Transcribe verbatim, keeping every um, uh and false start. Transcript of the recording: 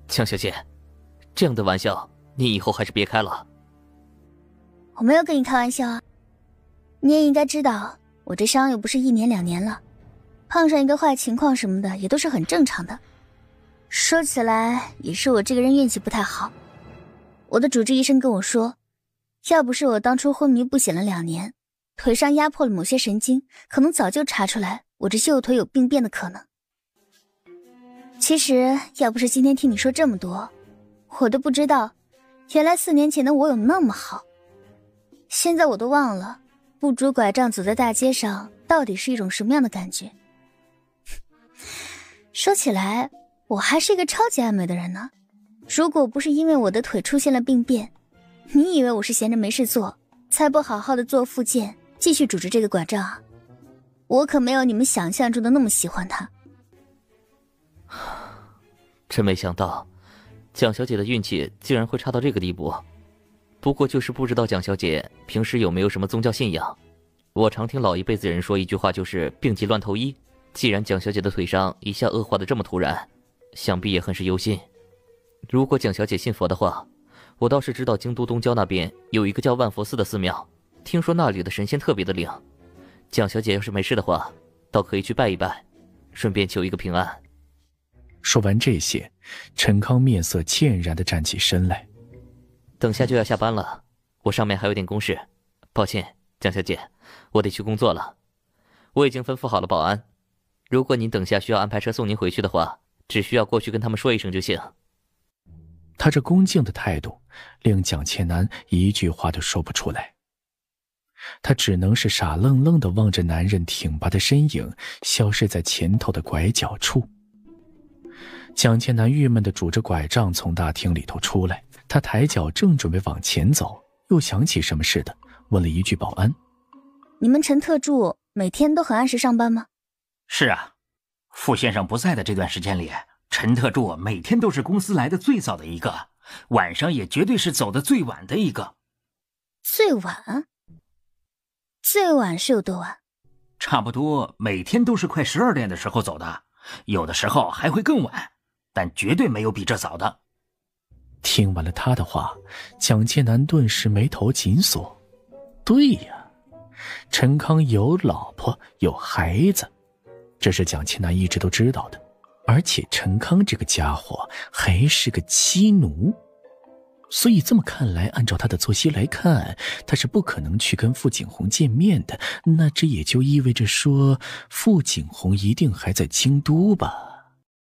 江小姐，这样的玩笑你以后还是别开了。 我没有跟你开玩笑啊，你也应该知道，我这伤又不是一年两年了，碰上一个坏情况什么的也都是很正常的。说起来也是我这个人运气不太好，我的主治医生跟我说，要不是我当初昏迷不醒了两年，腿上压迫了某些神经，可能早就查出来我这右腿有病变的可能。其实要不是今天听你说这么多，我都不知道原来四年前的我有那么好。现在我都忘了不拄拐杖走在大街上到底是一种什么样的感觉。说起来我还是一个超级爱美的人呢，如果不是因为我的腿出现了病变，你以为我是闲着没事做才不好好的做复健继续拄着这个拐杖啊？我可没有你们想象中的那么喜欢它。 真没想到蒋小姐的运气竟然会差到这个地步。不过就是不知道蒋小姐平时有没有什么宗教信仰。我常听老一辈子人说一句话，就是病急乱投医。既然蒋小姐的腿伤一下恶化的这么突然，想必也很是忧心。如果蒋小姐信佛的话，我倒是知道京都东郊那边有一个叫万佛寺的寺庙，听说那里的神仙特别的灵。蒋小姐要是没事的话，倒可以去拜一拜，顺便求一个平安。 说完这些，陈康面色歉然地站起身来。 等下就要下班了，我上面还有点公事，抱歉，蒋小姐，我得去工作了。我已经吩咐好了保安，如果您等下需要安排车送您回去的话，只需要过去跟他们说一声就行。 他这恭敬的态度令蒋倩楠一句话都说不出来，他只能是傻愣愣地望着男人挺拔的身影消失在前头的拐角处。蒋倩楠郁闷地拄着拐杖从大厅里头出来，他抬脚正准备往前走，又想起什么似的问了一句保安： 你们陈特助每天都很按时上班吗？ 是啊，傅先生不在的这段时间里，陈特助每天都是公司来的最早的一个，晚上也绝对是走的最晚的一个。 最晚？最晚是有多晚？ 差不多每天都是快十二点的时候走的，有的时候还会更晚，但绝对没有比这早的。 听完了他的话，蒋介南顿时眉头紧锁。对呀，陈康有老婆有孩子，这是蒋介南一直都知道的，而且陈康这个家伙还是个妻奴，所以这么看来，按照他的作息来看，他是不可能去跟傅景洪见面的。那这也就意味着说，傅景洪一定还在京都吧。